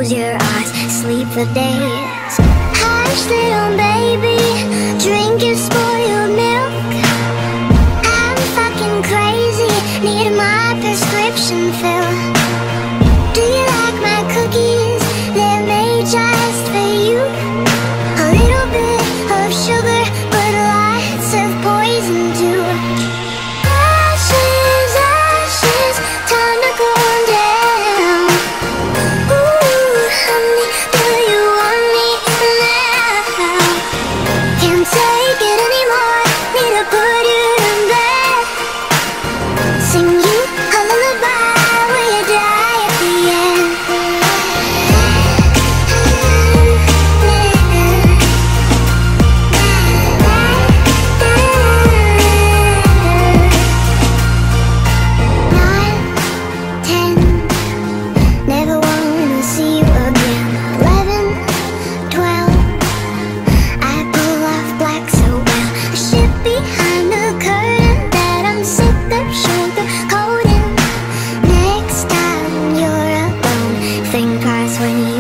close your eyes, sleep for days. Hush, little baby, drink your spoiled milk. I'm fucking crazy, need my prescription filled. Do you like my cookies? They're made just for you. A little bit of sugar, but lots of poison too. Ashes, ashes, time to cool down. Ooh, honey, do you want me now? Can't take it anymore, need to put you to bed. Sing you a lullaby, will you die at the end? Never wanna see you again. 11, 12, I pull off black so well. A ship behind the curtain that I'm sick of sugar coating. Next time you're alone, think twice when you